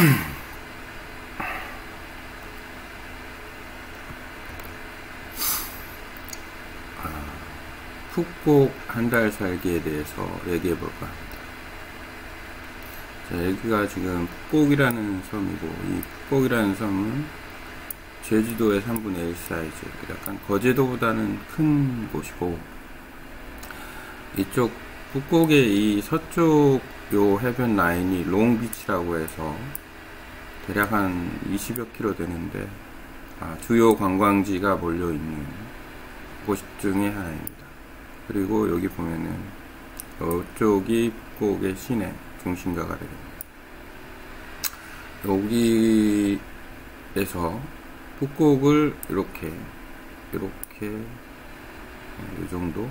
푹꼭 한 달 살기에 대해서 얘기해 볼까 합니다. 자, 여기가 지금 푹꼭이라는 섬이고, 이 푹꼭이라는 섬은 제주도의 3분의 1 사이즈, 약간 거제도보다는 큰 곳이고, 이쪽 푹꼭의 이 서쪽 요 해변 라인이 롱비치라고 해서 대략 한 20여 킬로 되는데, 주요 관광지가 몰려있는 곳 중에 하나입니다. 그리고 여기 보면은 이쪽이 푹꼭의 시내 중심가가 됩니다. 여기에서 푹꼭을 이렇게 이 정도,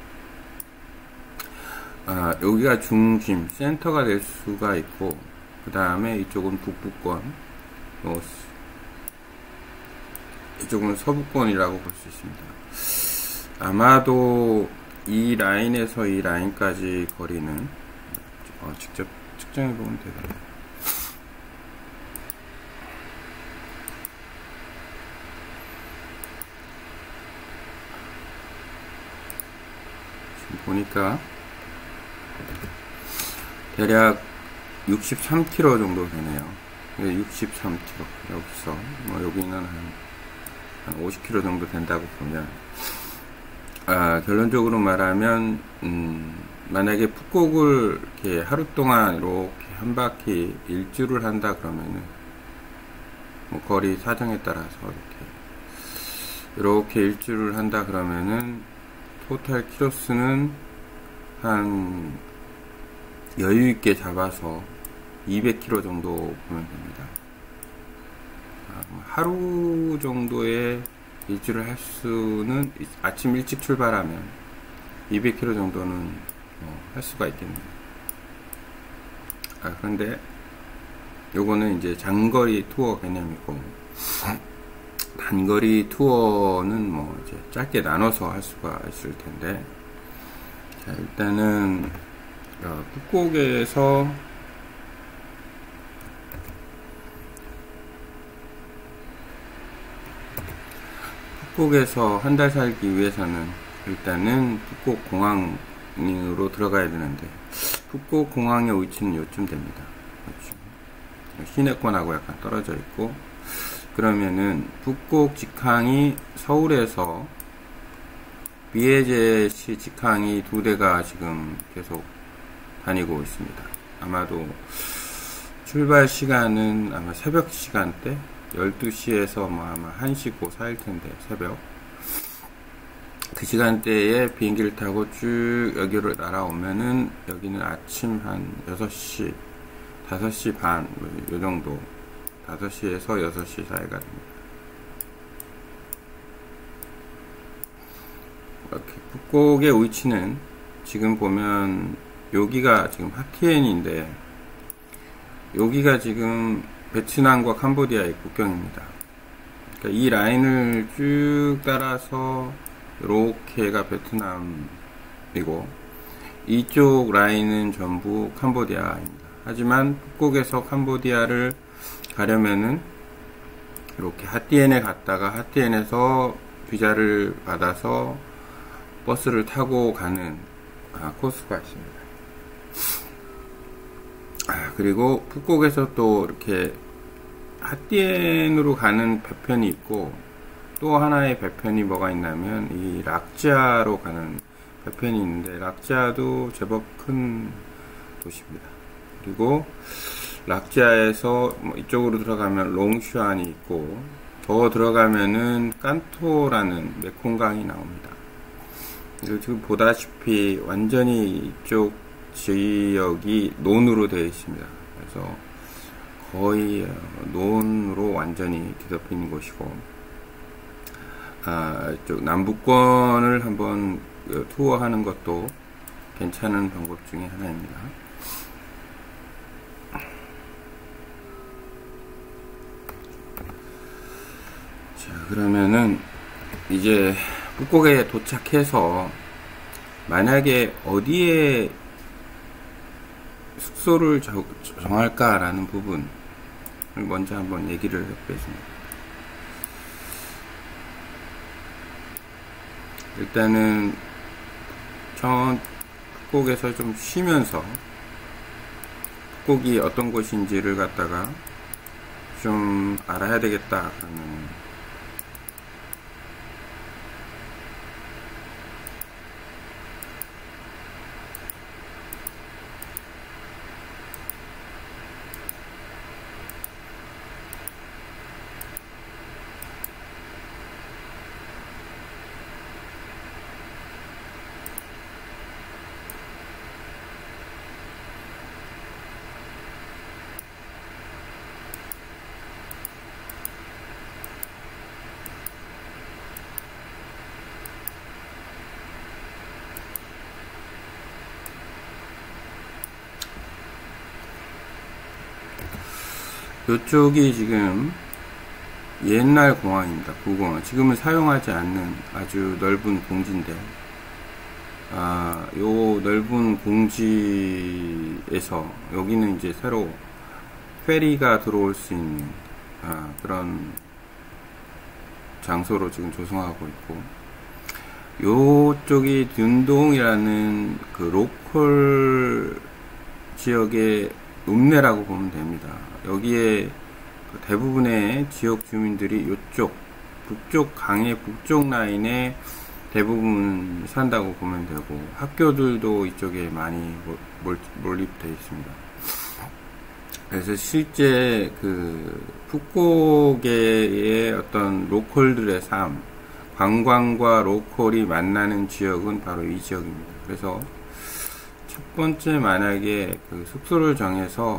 여기가 중심 센터가 될 수가 있고, 그 다음에 이쪽은 북부권, 이쪽은 서부권이라고 볼 수 있습니다. 아마도 이 라인에서 이 라인까지 거리는 직접 측정해 보면 되겠네요. 지금 보니까 대략 63km 정도 되네요. 63km. 여기서 여기는 한 50km 정도 된다고 보면, 결론적으로 말하면 만약에 푹꼭을 이렇게 하루 동안 이렇게 한 바퀴 일주를 한다 그러면은, 거리 사정에 따라서 이렇게 일주를 한다 그러면은 토탈 키로수는 한 여유 있게 잡아서 200km 정도 보면 됩니다. 하루 정도의 일주를 할 수는, 아침 일찍 출발하면 200km 정도는 할 수가 있겠네요. 그런데 요거는 이제 장거리 투어 개념이고, 단거리 투어는 이제 짧게 나눠서 할 수가 있을 텐데, 자, 일단은 푹꼭에서 한 달 살기 위해서는 일단은 푹꼭 공항으로 들어가야 되는데, 푹꼭 공항의 위치는 요쯤 됩니다. 그렇죠. 시내권하고 약간 떨어져 있고, 그러면은 푹꼭 직항이 서울에서 비에제시 직항이 2대가 지금 계속 다니고 있습니다. 아마도 출발 시간은 아마 새벽 시간대 12시에서 아마 1시고 4일 텐데, 새벽 그 시간대에 비행기를 타고 쭉 여기로 날아오면은, 여기는 아침 한 6시 5시 반 요 정도, 5시에서 6시 사이가 됩니다. 이렇게 푹꼭의 위치는 지금 보면 여기가 지금 하티엔인데, 여기가 지금 베트남과 캄보디아의 국경입니다. 그러니까 이 라인을 쭉 따라서 이렇게가 베트남이고, 이쪽 라인은 전부 캄보디아입니다. 하지만 푹꼭에서 캄보디아를 가려면은 이렇게 하티엔에 갔다가 하티엔에서 비자를 받아서 버스를 타고 가는 코스가 있습니다. 그리고 푹꼭에서 또 이렇게 하티엔으로 가는 배편이 있고, 또 하나의 배편이 뭐가 있냐면 이 락자로 가는 배편이 있는데, 락자도 제법 큰 도시입니다. 그리고 락자에서 이쪽으로 들어가면 롱슈안이 있고, 더 들어가면은 깐토라는 메콩강이 나옵니다. 그리고 지금 보다시피 완전히 이쪽 지역이 논으로 되어 있습니다. 그래서 거의 논으로 완전히 뒤덮인 곳이고, 이쪽 남부권을 한번 투어하는 것도 괜찮은 방법 중에 하나입니다. 자, 그러면은 이제 푹꼭에 도착해서 만약에 어디에 숙소를 정할까라는 부분, 먼저 한번 얘기를 해보겠습니다. 일단은 북곡에서 좀 쉬면서 북곡이 어떤 곳인지를 갖다가 좀 알아야 되겠다 그러면 이쪽이 지금 옛날 공항입니다. 구공항. 지금은 사용하지 않는 아주 넓은 공지인데, 요 넓은 공지에서 여기는 이제 새로 페리가 들어올 수 있는 그런 장소로 지금 조성하고 있고, 요쪽이 둔동이라는 그 로컬 지역의 읍내라고 보면 됩니다. 여기에 대부분의 지역 주민들이 이쪽 북쪽 강의 북쪽 라인에 대부분 산다고 보면 되고, 학교들도 이쪽에 많이 몰입되어 있습니다. 그래서 실제 그 푸꾸옥의 어떤 로컬들의 삶, 관광과 로컬이 만나는 지역은 바로 이 지역입니다. 그래서 첫 번째 만약에 그 숙소를 정해서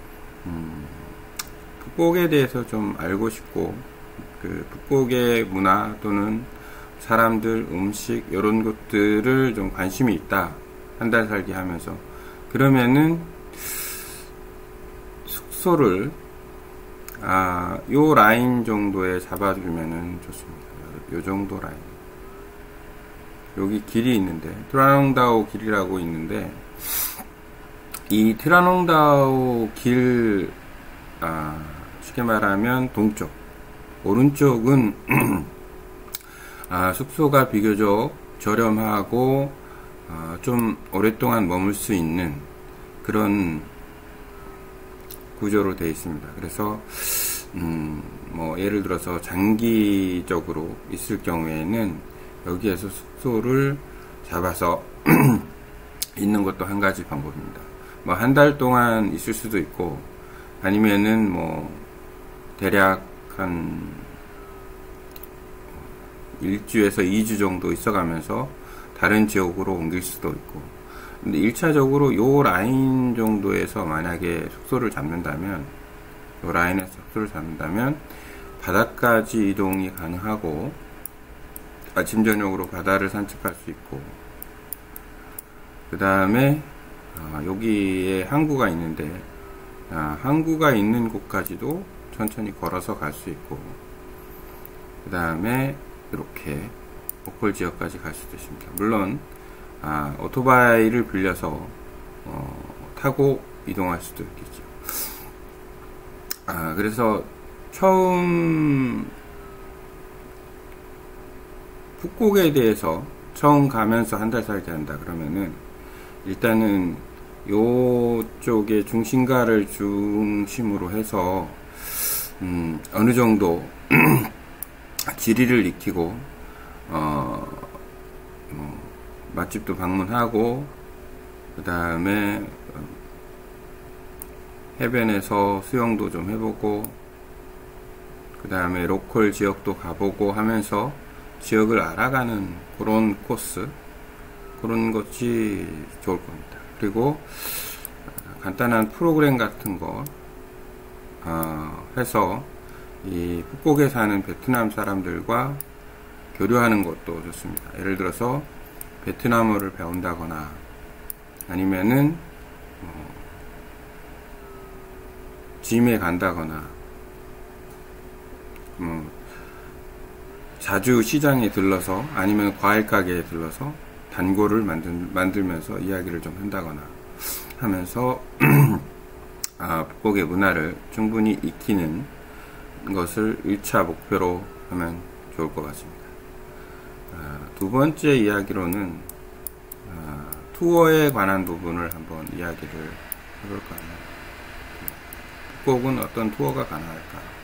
푸꾸옥에 대해서 좀 알고 싶고, 그 푸꾸옥의 문화 또는 사람들, 음식 이런 것들을 좀 관심이 있다, 한 달 살기 하면서, 그러면은 숙소를 요 라인 정도에 잡아주면은 좋습니다. 요 정도 라인. 여기 길이 있는데 트라농다오 길이라고 있는데, 이 트라농다오 길 쉽게 말하면 동쪽, 오른쪽은 숙소가 비교적 저렴하고 좀 오랫동안 머물 수 있는 그런 구조로 되어 있습니다. 그래서 뭐 예를 들어서 장기적으로 있을 경우에는 여기에서 숙소를 잡아서 있는 것도 한 가지 방법입니다. 뭐 한 달 동안 있을 수도 있고, 아니면은 뭐 대략 한 1주에서 2주 정도 있어가면서 다른 지역으로 옮길 수도 있고. 근데 1차적으로 요 라인 정도에서 만약에 숙소를 잡는다면, 요 라인에서 숙소를 잡는다면 바다까지 이동이 가능하고, 아침 저녁으로 바다를 산책할 수 있고, 그 다음에 여기에 항구가 있는데, 항구가 있는 곳까지도 천천히 걸어서 갈 수 있고, 그 다음에 이렇게 로컬 지역까지 갈 수도 있습니다. 물론 오토바이를 빌려서 타고 이동할 수도 있겠죠. 그래서 처음 푸꾸옥에 대해서 처음 가면서 한 달 살기 한다 그러면은, 일단은 요쪽의 중심가를 중심으로 해서 어느 정도 지리를 익히고 맛집도 방문하고, 그 다음에 해변에서 수영도 좀 해보고, 그 다음에 로컬 지역도 가보고 하면서 지역을 알아가는 그런 코스, 그런 것이 좋을 겁니다. 그리고 간단한 프로그램 같은 거 해서 이 푸꾸옥에 사는 베트남 사람들과 교류하는 것도 좋습니다. 예를 들어서 베트남어를 배운다거나, 아니면은 짐에 간다거나, 자주 시장에 들러서, 아니면 과일 가게에 들러서 단골을 만들면서 이야기를 좀 한다거나 하면서 북곡의 문화를 충분히 익히는 것을 1차 목표로 하면 좋을 것 같습니다. 두 번째 이야기로는 투어에 관한 부분을 한번 이야기를 해볼까 합니다. 북곡은 어떤 투어가 가능할까?